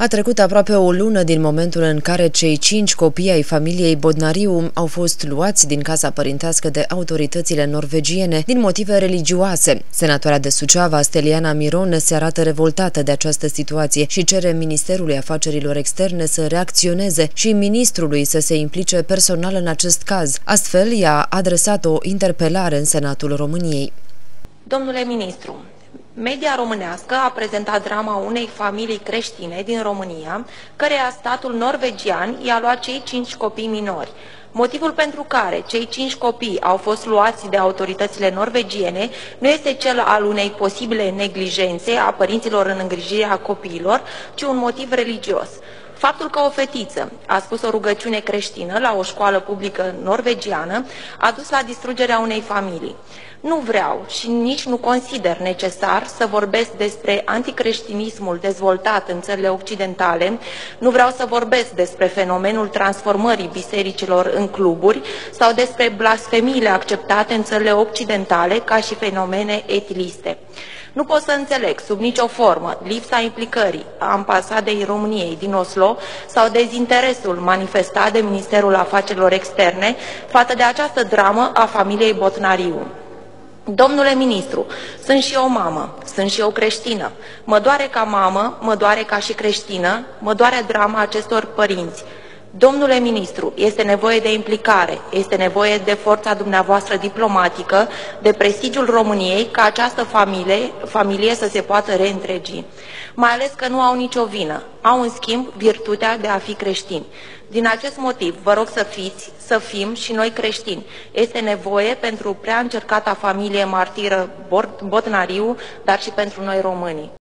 A trecut aproape o lună din momentul în care cei 5 copii ai familiei Bodnariu au fost luați din casa părintească de autoritățile norvegiene din motive religioase. Senatoarea de Suceava, Steliana Miron, se arată revoltată de această situație și cere Ministerului Afacerilor Externe să reacționeze și ministrului să se implice personal în acest caz. Astfel, i-a adresat o interpelare în Senatul României. Domnule ministru, media românească a prezentat drama unei familii creștine din România, căreia statul norvegian i-a luat cei 5 copii minori. Motivul pentru care cei 5 copii au fost luați de autoritățile norvegiene nu este cel al unei posibile neglijențe a părinților în îngrijirea copiilor, ci un motiv religios. Faptul că o fetiță a spus o rugăciune creștină la o școală publică norvegiană a dus la distrugerea unei familii. Nu vreau și nici nu consider necesar să vorbesc despre anticreștinismul dezvoltat în țările occidentale, nu vreau să vorbesc despre fenomenul transformării bisericilor în cluburi sau despre blasfemiile acceptate în țările occidentale ca și fenomene etiliste. Nu pot să înțeleg sub nicio formă lipsa implicării ambasadei României din Oslo sau dezinteresul manifestat de Ministerul Afacerilor Externe față de această dramă a familiei Bodnariu. Domnule ministru, sunt și eu mamă, sunt și eu creștină. Mă doare ca mamă, mă doare ca și creștină, mă doare drama acestor părinți. Domnule ministru, este nevoie de implicare, este nevoie de forța dumneavoastră diplomatică, de prestigiul României ca această familie să se poată reîntregi. Mai ales că nu au nicio vină, au în schimb virtutea de a fi creștini. Din acest motiv, vă rog să fim și noi creștini. Este nevoie pentru prea încercata familie martiră Bodnariu, dar și pentru noi românii.